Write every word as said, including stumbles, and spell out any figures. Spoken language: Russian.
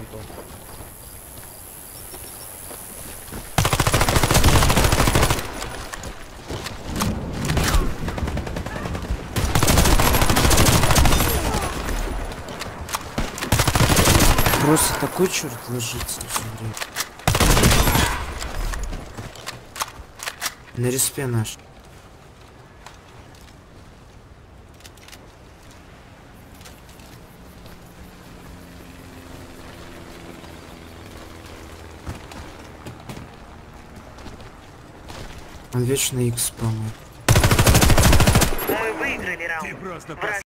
понту. Просто такой черт ложится все время. На респе наш. Он вечно икс, по-моему. Мы выиграли раунд. Ты просто Враг